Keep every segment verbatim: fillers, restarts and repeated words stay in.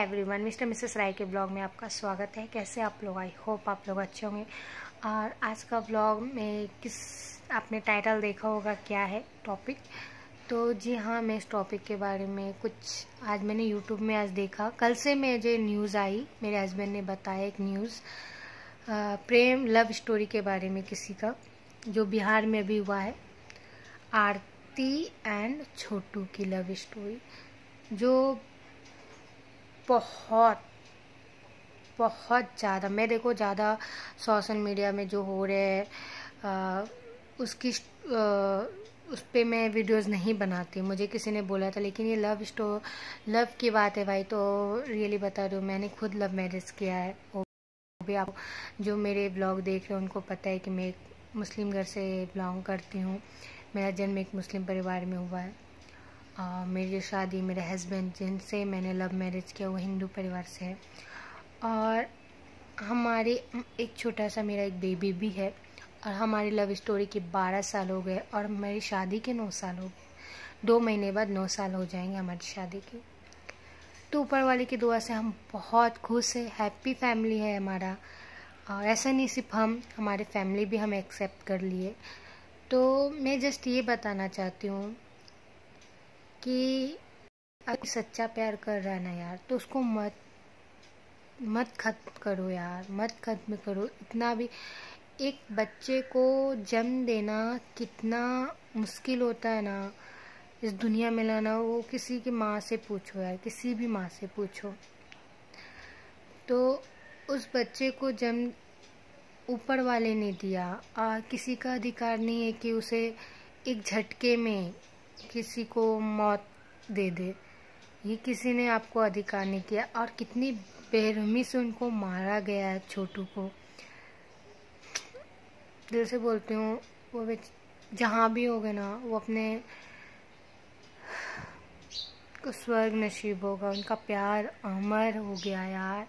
Everyone, mister Mrs राय के blog में आपका स्वागत है। कैसे आप लोग? आई होप आप लोग अच्छे होंगे। और आज का ब्लॉग में किस आपने टाइटल देखा होगा क्या है टॉपिक। तो जी हाँ, मैं इस टॉपिक के बारे में कुछ आज मैंने यूट्यूब में आज देखा। कल से मुझे न्यूज़ आई, मेरे हस्बैंड ने बताया एक न्यूज़, प्रेम लव स्टोरी के बारे में किसी का, जो बिहार में भी हुआ है। आरती एंड छोटू की लव स्टोरी, जो बहुत बहुत ज़्यादा, मैं देखो ज़्यादा सोशल मीडिया में जो हो रहे हैं उसकी आ, उस पर मैं वीडियोस नहीं बनाती। मुझे किसी ने बोला था, लेकिन ये लव स्टो लव की बात है भाई, तो रियली बता रही हूँ, मैंने खुद लव मैरिज किया है। वो भी आप जो मेरे ब्लॉग देख रहे हैं उनको पता है कि मैं एक मुस्लिम घर से बिलोंग करती हूँ। मेरा जन्म एक मुस्लिम परिवार में हुआ है। Uh, मेरी शादी मेरे हस्बैंड जिनसे मैंने लव मैरिज किया वो हिंदू परिवार से है। और हमारे एक छोटा सा मेरा एक बेबी भी है। और हमारी लव स्टोरी के बारह साल हो गए और मेरी शादी के नौ साल हो गए। दो महीने बाद नौ साल हो जाएंगे हमारी शादी के। तो ऊपर वाले की दुआ से हम बहुत खुश है, हैप्पी फैमिली है हमारा। और ऐसा नहीं सिर्फ हम, हमारे फैमिली भी हमें एक्सेप्ट कर लिए। तो मैं जस्ट ये बताना चाहती हूँ कि अगर सच्चा प्यार कर रहा है ना यार, तो उसको मत मत खत्म करो यार, मत खत्म करो। इतना भी एक बच्चे को जन्म देना कितना मुश्किल होता है ना इस दुनिया में लाना। वो किसी की माँ से पूछो यार, किसी भी माँ से पूछो, तो उस बच्चे को जन्म ऊपर वाले ने दिया। आ, किसी का अधिकार नहीं है कि उसे एक झटके में किसी को मौत दे दे। ये किसी ने आपको अधिकार नहीं किया। और कितनी बेरहमी से उनको मारा गया है छोटू को। दिल से बोलती हूँ, वो जहाँ भी हो गए ना, वो अपने को स्वर्ग नसीब होगा। उनका प्यार अमर हो गया यार।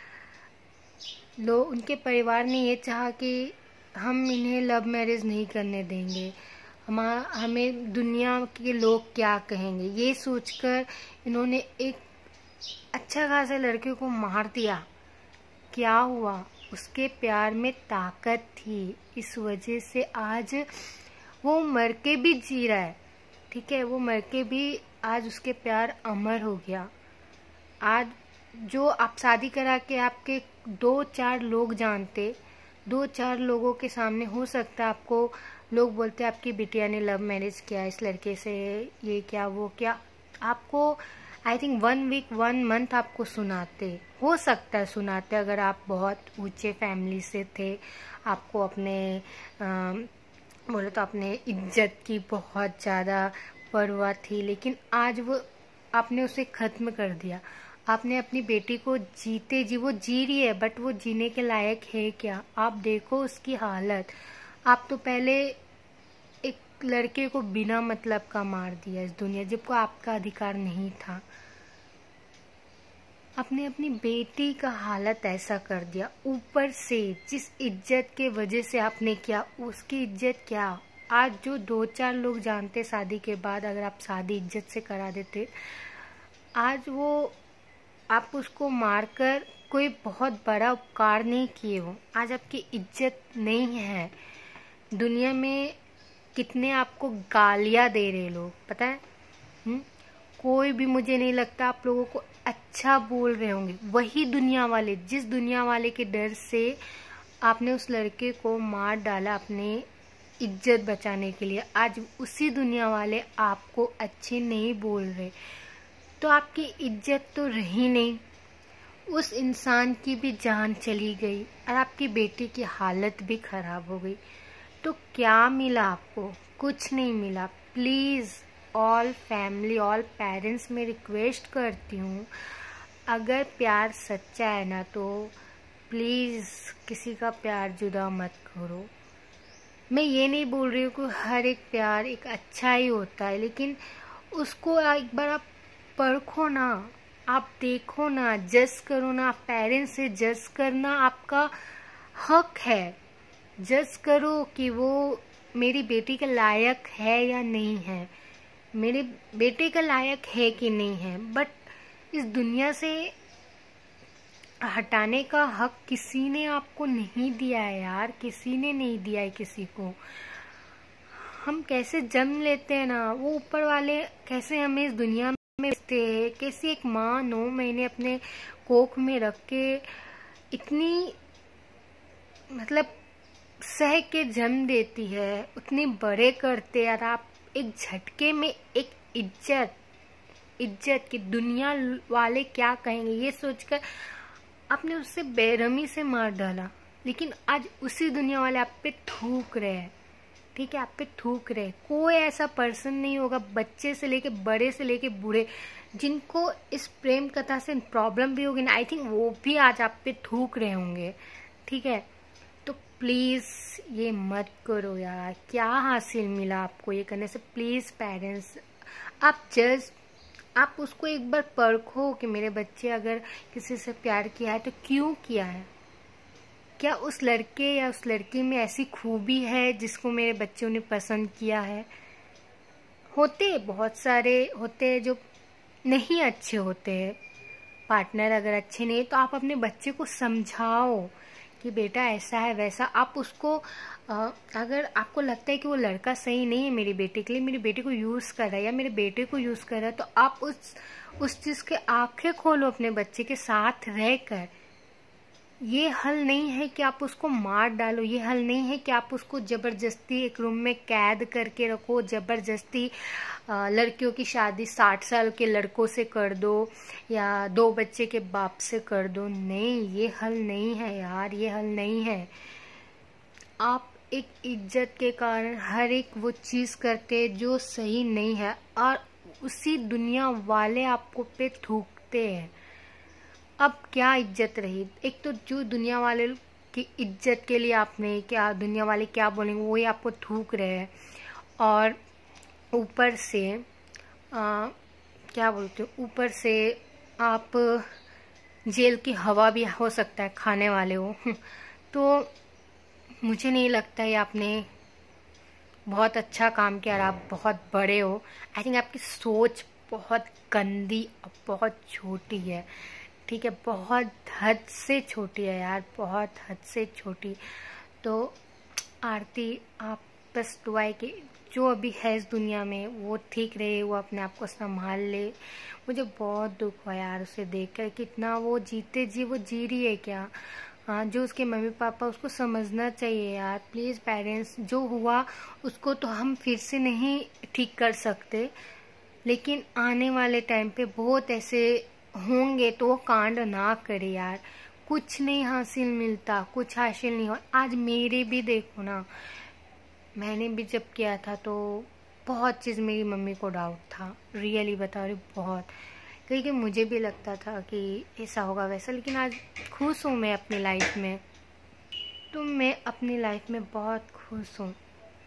लोग, उनके परिवार ने ये चाहा कि हम इन्हें लव मैरिज नहीं करने देंगे, हमारा हमें दुनिया के लोग क्या कहेंगे, ये सोचकर इन्होंने एक अच्छा खासा लड़के को मार दिया। क्या हुआ? उसके प्यार में ताकत थी, इस वजह से आज वो मर के भी जी रहा है। ठीक है, वो मर के भी आज उसके प्यार अमर हो गया। आज जो आप शादी करा के आपके दो चार लोग जानते, दो चार लोगों के सामने हो सकता है आपको लोग बोलते आपकी बिटिया ने लव मैरिज किया इस लड़के से, ये क्या वो क्या, आपको I think one week one month आपको सुनाते, हो सकता है सुनाते अगर आप बहुत ऊंचे फैमिली से थे, आपको अपने आ, बोले तो अपने इज्जत की बहुत ज़्यादा परवाह थी। लेकिन आज वो आपने उसे ख़त्म कर दिया। आपने अपनी बेटी को जीते जी, वो जी रही है बट वो जीने के लायक है क्या? आप देखो उसकी हालत। आप तो पहले एक लड़के को बिना मतलब का मार दिया इस दुनिया, जबको आपका अधिकार नहीं था। आपने अपनी बेटी का हालत ऐसा कर दिया, ऊपर से जिस इज्जत के वजह से आपने किया, उसकी इज्जत क्या। आज जो दो चार लोग जानते शादी के बाद, अगर आप शादी इज्जत से करा देते, आज वो आप उसको मारकर कोई बहुत बड़ा उपकार नहीं किए हो। आज आपकी इज्जत नहीं है दुनिया में। कितने आपको गालियाँ दे रहे लोग, पता है? हुँ? कोई भी, मुझे नहीं लगता आप लोगों को अच्छा बोल रहे होंगे। वही दुनिया वाले, जिस दुनिया वाले के डर से आपने उस लड़के को मार डाला अपने इज्जत बचाने के लिए, आज उसी दुनिया वाले आपको अच्छे नहीं बोल रहे। तो आपकी इज्जत तो रही नहीं, उस इंसान की भी जान चली गई और आपकी बेटी की हालत भी खराब हो गई। तो क्या मिला आपको? कुछ नहीं मिला। Please all family, all parents, मैं रिक्वेस्ट करती हूँ, अगर प्यार सच्चा है ना, तो प्लीज़ किसी का प्यार जुदा मत करो। मैं ये नहीं बोल रही हूँ कि हर एक प्यार एक अच्छा ही होता है, लेकिन उसको एक बार आप परखो ना, आप देखो ना, जज करो ना। पेरेंट्स से जज करना आपका हक है। जज करो कि वो मेरी बेटी के लायक है या नहीं है, मेरे बेटे के लायक है कि नहीं है। बट इस दुनिया से हटाने का हक किसी ने आपको नहीं दिया है यार, किसी ने नहीं दिया है किसी को। हम कैसे जन्म लेते हैं ना, वो ऊपर वाले कैसे हमें इस दुनिया में भेजते हैं। कैसे एक माँ नौ महीने अपने कोख में रख के इतनी मतलब सह के जन्म देती है, उतनी बड़े करते हैं, और आप एक झटके में एक इज्जत इज्जत की दुनिया वाले क्या कहेंगे ये सोचकर आपने उससे बेरहमी से मार डाला। लेकिन आज उसी दुनिया वाले आप पे थूक रहे हैं, ठीक है, आप पे थूक रहे हैं। कोई ऐसा पर्सन नहीं होगा, बच्चे से लेके बड़े से लेके बूढ़े, जिनको इस प्रेम कथा से प्रॉब्लम भी होगी ना, आई थिंक वो भी आज आप पे थूक रहे होंगे, ठीक है। तो प्लीज़ ये मत करो यार। क्या हासिल मिला आपको ये करने से? प्लीज़ पेरेंट्स, आप जस्ट आप उसको एक बार परखो कि मेरे बच्चे अगर किसी से प्यार किया है तो क्यों किया है। क्या उस लड़के या उस लड़की में ऐसी खूबी है जिसको मेरे बच्चों ने पसंद किया है? होते बहुत सारे होते हैं जो नहीं अच्छे होते हैं, पार्टनर अगर अच्छे नहीं तो आप अपने बच्चे को समझाओ कि बेटा ऐसा है वैसा। आप उसको अगर आपको लगता है कि वो लड़का सही नहीं है मेरी बेटे के लिए, मेरी बेटे को यूज़ कर रहा है या मेरे बेटे को यूज़ कर रहा है, तो आप उस उस चीज़ के आंखें खोलो अपने बच्चे के साथ रहकर। ये हल नहीं है कि आप उसको मार डालो, ये हल नहीं है कि आप उसको ज़बरदस्ती एक रूम में कैद करके रखो, ज़बरदस्ती लड़कियों की शादी साठ साल के लड़कों से कर दो या दो बच्चे के बाप से कर दो। नहीं, ये हल नहीं है यार, ये हल नहीं है। आप एक इज्जत के कारण हर एक वो चीज़ करते जो सही नहीं है, और उसी दुनिया वाले आपको पे थूकते हैं। अब क्या इज्जत रही? एक तो जो दुनिया वाले की इज्जत के लिए आपने क्या, दुनिया वाले क्या बोलेंगे वो ही आपको थूक रहे हैं, और ऊपर से आ, क्या बोलते हो, ऊपर से आप जेल की हवा भी हो सकता है खाने वाले हो। तो मुझे नहीं लगता है आपने बहुत अच्छा काम किया और आप बहुत बड़े हो। आई थिंक आपकी सोच बहुत गंदी और बहुत छोटी है, ठीक है, बहुत हद से छोटी है यार, बहुत हद से छोटी। तो आरती, आप बस दुआ कि जो अभी है इस दुनिया में वो ठीक रहे, वो अपने आप को संभाल ले। मुझे बहुत दुख हुआ यार उसे देखकर, कितना वो जीते जी वो जी रही है क्या। हाँ, जो उसके मम्मी पापा, उसको समझना चाहिए यार। प्लीज़ पेरेंट्स, जो हुआ उसको तो हम फिर से नहीं ठीक कर सकते, लेकिन आने वाले टाइम पे बहुत ऐसे होंगे तो वो कांड ना करे यार। कुछ नहीं हासिल मिलता, कुछ हासिल नहीं हो। आज मेरे भी देखो ना, मैंने भी जब किया था तो बहुत चीज़ मेरी मम्मी को डाउट था, रियली बता रही बहुत, क्योंकि मुझे भी लगता था कि ऐसा होगा वैसा। लेकिन आज खुश हूँ मैं अपनी लाइफ में, तो मैं अपनी लाइफ में बहुत खुश हूँ।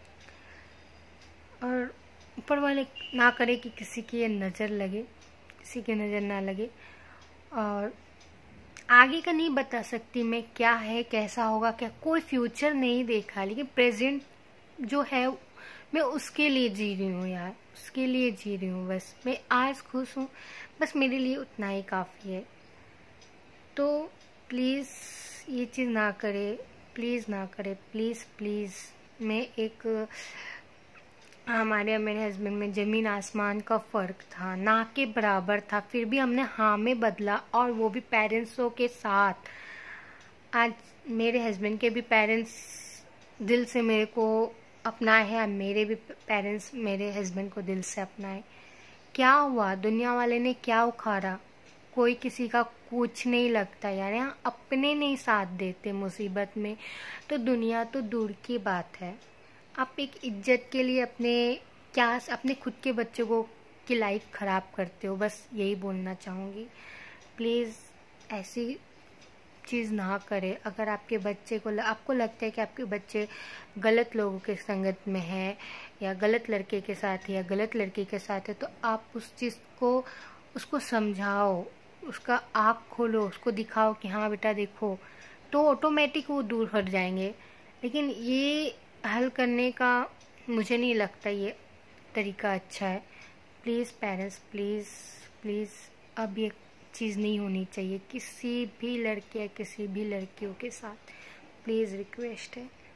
और ऊपर वाले ना करे कि किसी की ये नज़र लगे, किसी की नज़र ना लगे। और आगे का नहीं बता सकती मैं, क्या है कैसा होगा, क्या कोई फ्यूचर नहीं देखा, लेकिन प्रेजेंट जो है मैं उसके लिए जी रही हूँ यार, उसके लिए जी रही हूँ। बस मैं आज खुश हूँ, बस मेरे लिए उतना ही काफ़ी है। तो प्लीज़ ये चीज़ ना करे, प्लीज़ ना करे, प्लीज़ प्लीज़। मैं एक हमारे और मेरे हस्बैंड में ज़मीन आसमान का फ़र्क था, ना के बराबर था, फिर भी हमने हाँ में बदला, और वो भी पेरेंट्सों के साथ। आज मेरे हस्बैंड के भी पेरेंट्स दिल से मेरे को अपनाए हैं, और मेरे भी पेरेंट्स मेरे हस्बैंड को दिल से अपनाए। क्या हुआ, दुनिया वाले ने क्या उखाड़ा? कोई किसी का कुछ नहीं लगता यार, यहाँ अपने नहीं साथ देते मुसीबत में, तो दुनिया तो दूर की बात है। आप एक इज्जत के लिए अपने क्या अपने खुद के बच्चों को की लाइफ ख़राब करते हो, बस यही बोलना चाहूँगी। प्लीज़ ऐसी चीज़ ना करें। अगर आपके बच्चे को आपको लगता है कि आपके बच्चे गलत लोगों के संगत में है, या गलत लड़के के साथ है, या गलत लड़की के साथ है, तो आप उस चीज़ को उसको समझाओ, उसका आँख खोलो, उसको दिखाओ कि हाँ बेटा देखो, तो ऑटोमेटिक वो दूर हट जाएंगे। लेकिन ये हल करने का मुझे नहीं लगता ये तरीका अच्छा है। प्लीज़ पेरेंट्स, प्लीज़ प्लीज़ अब ये चीज़ नहीं होनी चाहिए किसी भी लड़के या किसी भी लड़कियों के साथ। प्लीज़ रिक्वेस्ट है।